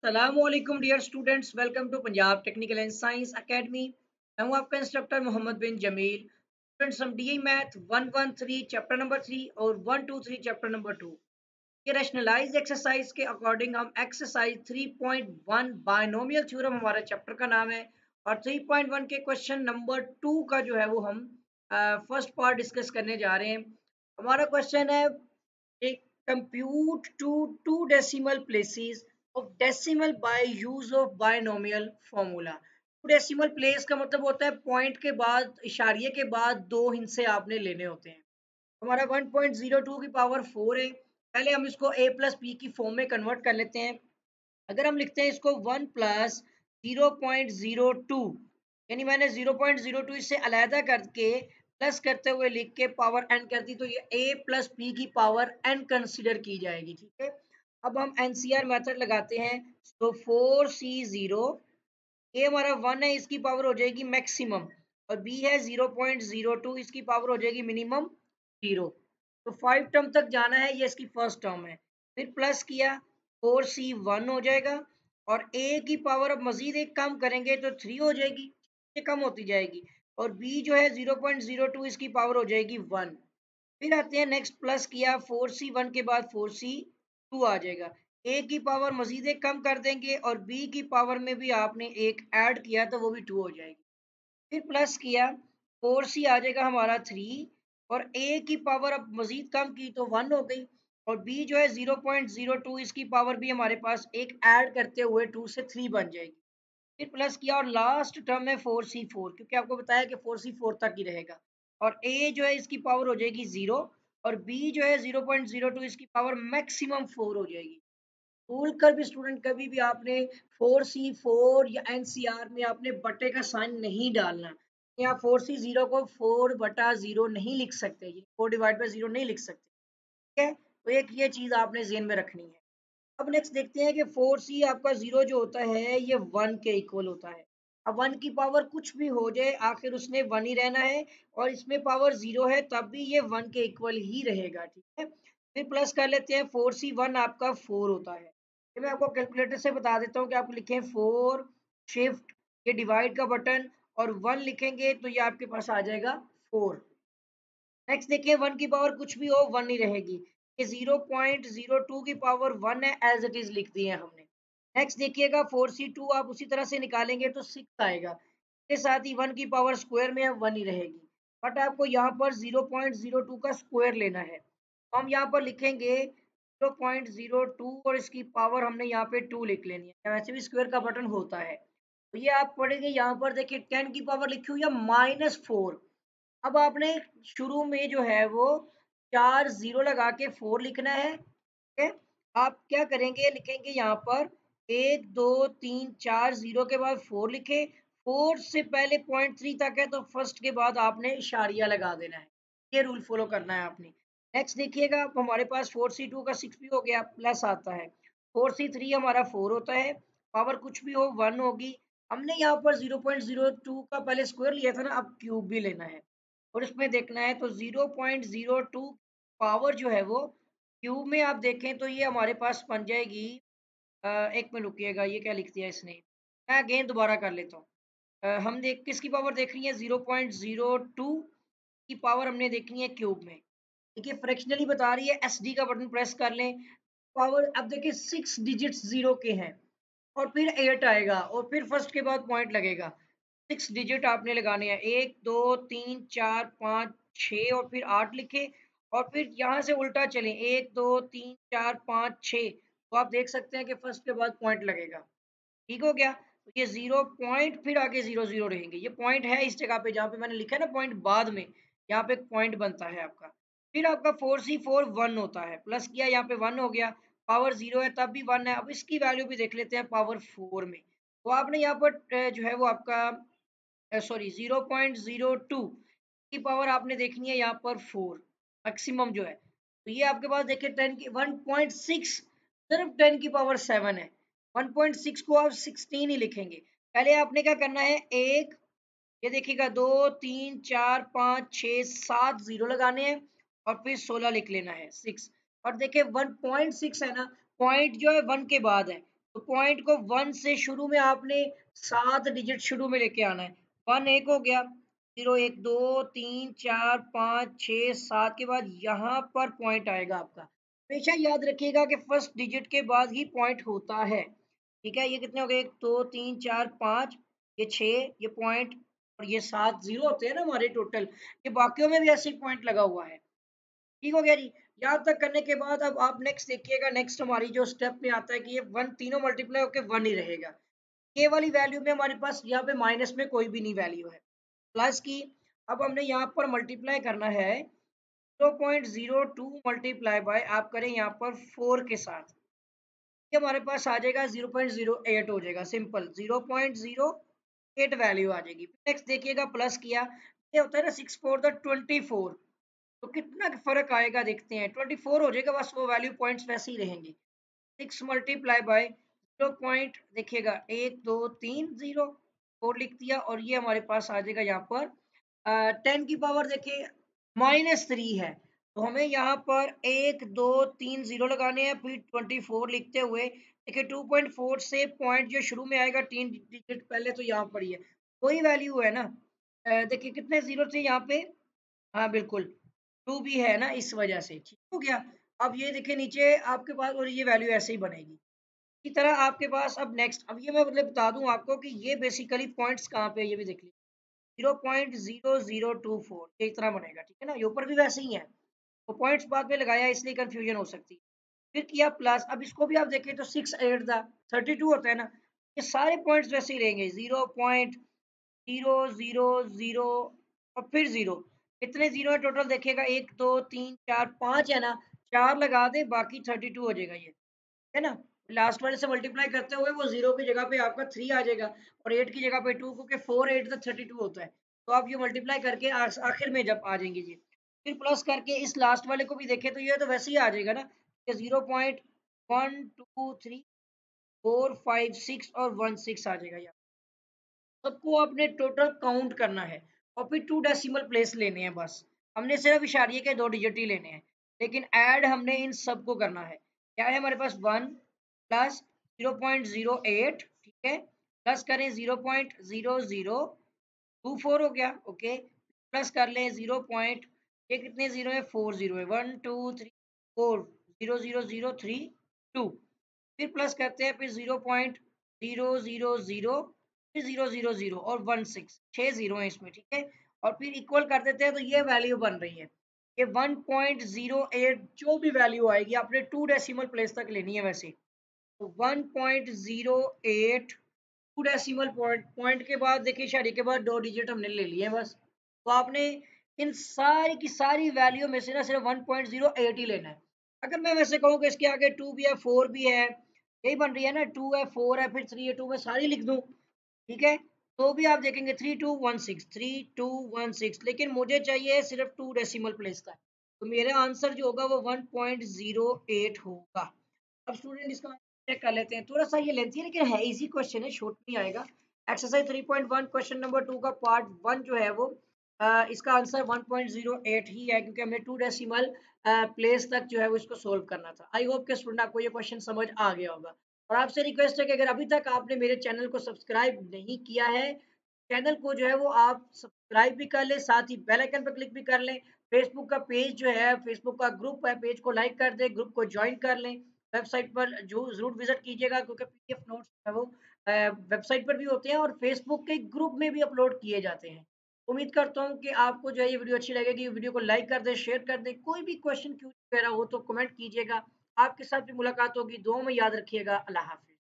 अस्सलामुअलैकुम dear students, welcome to Punjab technical and science academy. मैं हूं आपका इंस्ट्रक्टर मोहम्मद बिन जमील। स्टूडेंट्स, हम डीई मैथ 113 चैप्टर नंबर 3 और 123 चैप्टर नंबर 2 ये रैशनलाइज्ड एक्सरसाइज के अकॉर्डिंग हम एक्सरसाइज 3.1 बायनोमियल थ्योरम हमारा चैप्टर का नाम है। और 3.1 के क्वेश्चन नंबर 2 का जो है वो हम फर्स्ट पार्ट डिस्कस करने जा रहे हैं। हमारा क्वेश्चन है, एक compute to two decimal places of decimal by use of binomial formula। Two decimal place का मतलब होता है पॉइंट के बाद, इशारिये के बाद दो हिस्से आपने लेने होते हैं। हमारा 1.02 की पावर 4 है। पहले हम इसको a प्लस बी की फॉर्म में कन्वर्ट कर लेते हैं। अगर हम लिखते हैं इसको 1 प्लस 0.02, यानी मैंने 0.02 इससे अलहदा करके प्लस करते हुए लिख के पावर n कर दी, तो ये a प्लस बी की पावर n कंसिडर की जाएगी। ठीक है, अब हम एनसीआर मेथड लगाते हैं। तो 4c0, a हमारा 1 है, इसकी पावर हो जाएगी मैक्सिमम, और b है 0.02, इसकी पावर हो जाएगी मिनिमम 0। तो 5 टर्म तक जाना है, ये इसकी फर्स्ट टर्म है। फिर प्लस किया, 4c1 हो जाएगा, और a की पावर अब मजीद एक कम करेंगे तो 3 हो जाएगी, ये कम होती जाएगी। और b जो है 0.02, इसकी पावर हो जाएगी 1। फिर आते हैं नेक्स्ट, प्लस किया, 4c1 के बाद 4c2 आ जाएगा। a की पावर मजीद एक कम कर देंगे, और b की पावर में भी आपने एक ऐड किया तो वो भी 2 हो जाएगी। फिर प्लस किया, 4c आ जाएगा हमारा 3, और a की पावर अब मजीद कम की तो 1 हो गई, और b जो है 0.02, इसकी पावर भी हमारे पास एक ऐड करते हुए 2 से 3 बन जाएगी। फिर प्लस किया, और लास्ट टर्म है 4c4, क्योंकि आपको बताया कि 4c4 तक ही रहेगा। और a जो है इसकी पावर हो जाएगी 0, और b जो है 0.02, इसकी पावर मैक्सिमम 4 हो जाएगी। भूल कर भी स्टूडेंट कभी भी आपने 4c4 या एनसीआर में आपने बटे का साइन नहीं डालना। या 4c0 को 4/0 नहीं लिख सकते, ये 4/0 नहीं लिख सकते। ठीक है, तो एक ये चीज आपने जेहन में रखनी है। अब नेक्स्ट देखते हैं कि 4c आपका 0 जो होता है ये 1 के इक्वल होता है। अब 1 की पावर कुछ भी हो जाए, आखिर उसने 1 ही रहना है, और इसमें पावर 0 है तब भी ये 1 के इक्वल ही रहेगा। ठीक है, फिर प्लस कर लेते हैं, 4c1 आपका 4 होता है। ये मैं आपको कैलकुलेटर से बता देता हूँ कि आप लिखें 4 शिफ्ट, ये डिवाइड का बटन, और 1 लिखेंगे तो ये आपके पास आ जाएगा 4। नेक्स्ट देखिए, 1 की पावर कुछ भी हो 1 ही रहेगी। ये 0.02 की पावर 1 है, एज इट इज लिख दी है हमने। नेक्स्ट देखिएगा, 4c2 आप उसी तरह से निकालेंगे तो 6 आएगा। इसके साथ ही 1 की पावर स्क्वायर में है 1 ही रहेगी, बट आपको यहाँ पर 0.02 का स्क्वायर लेना है। तो हम यहाँ पर लिखेंगे 0.02, और इसकी पावर हमने यहाँ पे 2 लिख लेनी है, वैसे भी स्क्वायर का बटन होता है। तो ये आप पढ़ेंगे, यहाँ पर देखिए 10 की पावर लिखी हुई है -4। अब आपने शुरू में जो है वो 4 0 लगा के 4 लिखना है। ठीक है, आप क्या करेंगे, लिखेंगे यहाँ पर 1 2 3 4, 0 के बाद 4 लिखे। 4 से पहले पॉइंट 3 तक है तो फर्स्ट के बाद आपने इशारिया लगा देना है। ये रूल फॉलो करना है आपने। नेक्स्ट देखिएगा, अब हमारे पास 4c2 का 6 भी हो गया, प्लस आता है। 4c3 हमारा 4 होता है, पावर कुछ भी हो 1 होगी। हमने यहाँ पर 0.02 का पहले स्क्वायर लिया था ना, अब क्यूब भी लेना है, और इसमें देखना है तो 0.02 पावर जो है वो क्यूब में आप देखें तो ये हमारे पास बन जाएगी। एक में रुकिएगा, ये क्या लिख दिया इसने, मैं अगेन दोबारा कर लेता हूँ। हम देख किसकी पावर देख रही है, 0.02 की पावर हमने देखनी है क्यूब में। देखिए फ्रैक्शनली बता रही है, एसडी का बटन प्रेस कर लें। पावर अब देखिए 6 डिजिट्स 0 के हैं, और फिर 8 आएगा, और फिर फर्स्ट के बाद पॉइंट लगेगा। 6 डिजिट आपने लगाने हैं, 1 2 3 4 5 6, और फिर 8 लिखे, और फिर यहाँ से उल्टा चलें, 1 2 3 4 5 6, तो आप देख सकते हैं कि फर्स्ट के बाद पॉइंट लगेगा। ठीक हो गया, तो ये 0 पॉइंट, फिर आगे 0 0 रहेंगे। ये पॉइंट है इस जगह पे जहाँ पे मैंने लिखा है ना पॉइंट, बाद में यहाँ पे पॉइंट बनता है आपका। फिर आपका 4c4 1 होता है, प्लस किया यहाँ पे 1 हो गया, पावर 0 है तब भी 1 है। अब इसकी वैल्यू भी देख लेते हैं पावर 4 में। तो आपने यहाँ पर जो है वो आपका सॉरी 0.02 की पावर आपने देखनी है यहाँ पर 4 मैक्सिमम जो है। तो ये आपके पास देखिए 10 की 1.6, सिर्फ 10 की पावर 7 है। 1.6 को आप 16 ही लिखेंगे। पहले आपने क्या करना है, एक ये देखिएगा 2 3 4 5 6 7 0 लगाने हैं, और फिर 16 लिख लेना है 6। और देखिए 1.6 है ना, पॉइंट जो है 1 के बाद है, तो पॉइंट को 1 से शुरू में आपने 7 डिजिट शुरू में लेके आना है। 1 एक हो गया, 0 1 2 3 4 5 6 7 के बाद यहाँ पर पॉइंट आएगा आपका। हमेशा याद रखिएगा कि फर्स्ट डिजिट के बाद ही पॉइंट होता है। ठीक है, ये कितने हो गए? 1 2 3 4 5, ये 6, ये पॉइंट और ये 7 जीरो होते हैं ना हमारे टोटल। ये बाकियों में भी ऐसे ही पॉइंट लगा हुआ है। ठीक हो गया जी। यहाँ तक करने के बाद अब आप नेक्स्ट देखिएगा, नेक्स्ट हमारी जो स्टेप में आता है कि ये 1 तीनों मल्टीप्लाई होकर 1 ही रहेगा। ये वाली वैल्यू में हमारे पास यहाँ पे माइनस में कोई भी नहीं वैल्यू है, प्लस की। अब हमने यहाँ पर मल्टीप्लाई करना है 0.02 मल्टीप्लाई बाय आप करें यहाँ पर 4 के साथ, ये हमारे पास आ जाएगा 0.08 हो जाएगा, सिंपल 0.08 वैल्यू आ जाएगी। नेक्स्ट देखिएगा प्लस किया, ये होता है ना 6 4 द 24, तो कितना फर्क आएगा देखते हैं। 24 हो जाएगा, बस वो वैल्यू पॉइंट्स वैसे ही रहेंगे। 6 मल्टीप्लाई बाय 0 पॉइंट देखिएगा 1 2 3 0 4 लिख दिया, और ये हमारे पास आ जाएगा यहाँ पर 10 की पावर देखिए -3 है, तो हमें यहाँ पर 1 2 3 0 लगाने हैं, फिर 24 लिखते हुए देखिए 2.4 से पॉइंट जो शुरू में आएगा 3 डिजिट पहले, तो यहाँ पर ही है कोई वैल्यू है ना। देखिए कितने जीरो थे यहाँ पे, हाँ बिल्कुल 2 भी है ना, इस वजह से ठीक हो गया। अब ये देखिए नीचे आपके पास और ये वैल्यू ऐसे ही बनेगी। इसी तरह आपके पास अब नेक्स्ट, अब ये मैं मतलब बता दूं आपको कि ये बेसिकली पॉइंट्स कहाँ पे है, ये भी देख लीजिए 0.0024 ये इतना बनेगा, ठीक है ना। ये ऊपर भी वैसे ही है, तो पॉइंट्स बाद में लगाया इसलिए कंफ्यूजन हो सकती है। फिर किया प्लस, अब इसको भी आप देखें तो 6 8 द 32 होता है ना, ये सारे पॉइंट्स वैसे ही रहेंगे 0.000 और फिर जीरो। कितने जीरो है टोटल देखिएगा, 1 2 3 4 5 है ना, 4 लगा दे बाकी 32 हो जाएगा ये, है ना। लास्ट वाले से मल्टीप्लाई करते हुए वो जीरो की जगह पे आपका 3 आ जाएगा और 8 की जगह पे 2, क्योंकि 4 8 तक 32 होता है। तो आप ये मल्टीप्लाई करके आखिर में जब आ जाएंगे जी, फिर प्लस करके इस लास्ट वाले को भी देखें तो ये तो वैसे ही आ जाएगा ना, कि 0.1 2 3 4 5 6 और 1 6 आ जाएगा। सबको आपने टोटल काउंट करना है और फिर 2 डेसिमल प्लेस लेने हैं, बस हमने सिर्फ इशारिये के 2 डिजिट ही लेने हैं, लेकिन ऐड हमने इन सबको करना है। क्या है हमारे पास 1 प्लस 0.08, ठीक है, प्लस करें 0.0024 हो गया, ओके, प्लस कर लें 0 पॉइंट, ये कितने जीरो है, 4 जीरो है, 1 2 3 4 0 0 0 3 2, फिर प्लस करते हैं, फिर 0.000, फिर 000 और 1 6 6 जीरो है इसमें, ठीक है, और फिर इक्वल कर देते हैं, तो ये वैल्यू बन रही है। ये 1.08 जो भी वैल्यू आएगी आपने 2 डेसिमल प्लेस तक लेनी है वैसे, तो 1.08 2 डेसिमल पॉइंट, पॉइंट के बाद देखिए इशारे के बाद 2 डिजिट हमने ले लिए हैं बस। तो आपने इन सारी की सारी वैल्यू में से ना सिर्फ 1.08 ही लेना है। अगर मैं वैसे कहूँ कि इसके आगे 2 भी है 4 भी है, यही बन रही है ना, 2 है 4 है फिर 3 है 2, मैं सारी लिख दूं, ठीक है, तो भी आप देखेंगे 3216 3216, लेकिन मुझे चाहिए सिर्फ 2 डेसिमल प्लेस का, तो मेरा आंसर जो होगा वो 1.08 होगा। अब स्टूडेंट इसका चेक कर लेते हैं, थोड़ा सा ये लेंथी है लेकिन है इजी क्वेश्चन है, शॉर्ट नहीं आएगा। एक्सरसाइज 3.1 क्वेश्चन नंबर 2 का पार्ट 1 जो है वो इसका आंसर 1.08 ही है, क्योंकि हमने 2 डेसिमल प्लेस तक जो है वो इसको सोल्व करना था। आई होप के स्टूडेंट आपको ये क्वेश्चन समझ आ गया होगा। और आपसे रिक्वेस्ट है कि अगर अभी तक आपने मेरे चैनल को सब्सक्राइब नहीं किया है, चैनल को जो है वो आप सब्सक्राइब भी कर लें, साथ ही बेल आइकन पर क्लिक भी कर लें। फेसबुक का पेज जो है, फेसबुक का ग्रुप है, पेज को लाइक कर दें, ग्रुप को ज्वाइन कर लें। वेबसाइट पर जो जरूर विजिट कीजिएगा, क्योंकि पीडीएफ नोट्स है वो वेबसाइट पर भी होते हैं और फेसबुक के ग्रुप में भी अपलोड किए जाते हैं। उम्मीद करता हूँ कि आपको जो है ये वीडियो अच्छी लगेगी, वीडियो को लाइक कर दें, शेयर कर दें, कोई भी क्वेश्चन क्यों वगैरह हो तो कमेंट कीजिएगा। आपके साथ भी मुलाकात होगी, दुआ में याद रखिएगा। अल्लाह हाफिज।